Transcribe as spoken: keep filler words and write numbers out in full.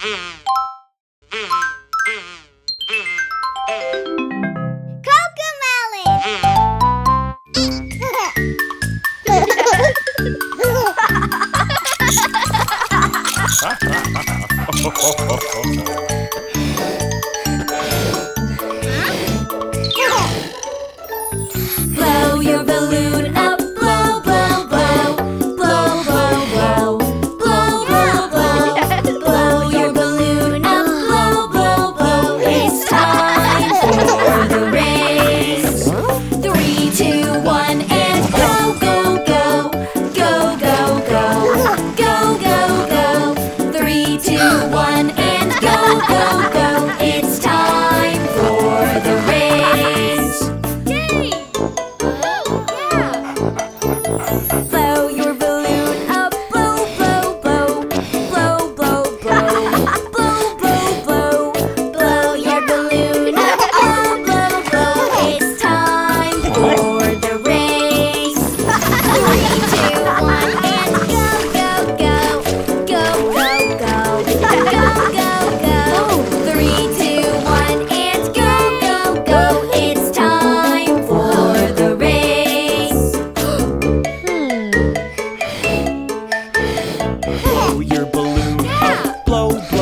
Blow your balloon up, blow, blow, blow. Blow, blow, blow. Blow, blow, blow. Blow your balloon up, blow, blow, blow. It's time for the race. Three, two, one, and go, go, go. Go, go, go. Go, go, go. Three, two, one, and go, go, go. It's time for the race. Blow your balloon up, blow, blow, blow. Blow, blow, blow. Blow, blow, blow. Blow your balloon up, blow, blow, blow. It's time for the race. Three, two, one, and go, go, go. Go, go, go. Go, go, go. Three, two, one, and go, go, go. It's time for the race. Blow your balloon up, blow,